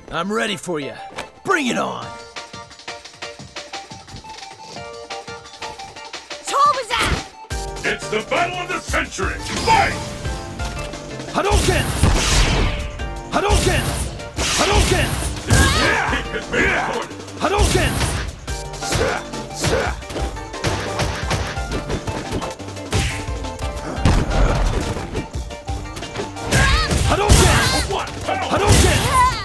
I'm ready for you. Bring it on! It's the battle of the century! Fight! Hadouken! Hadouken! Hadouken! Hadouken! Hadouken! Hadouken!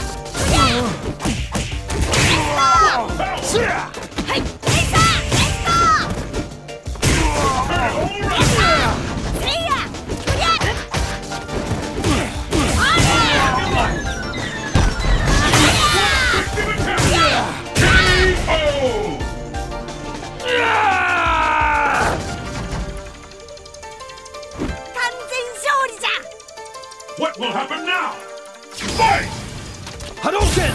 What will happen now? Fight! Hadouken!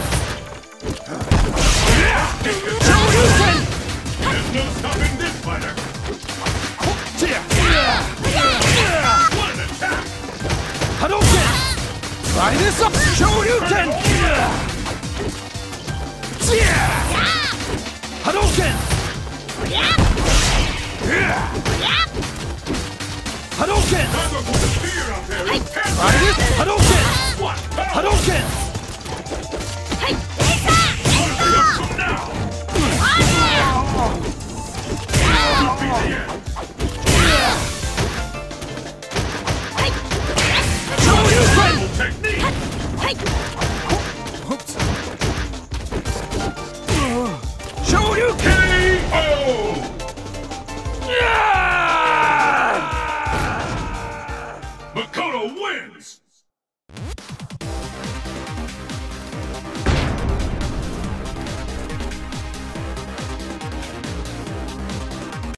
Hadouken! There's no stopping this fighter! What an attack! Hadouken! Try this up! Shoryuken! Hadouken! Hadouken! Try this! Hadouken! Hadouken! Now!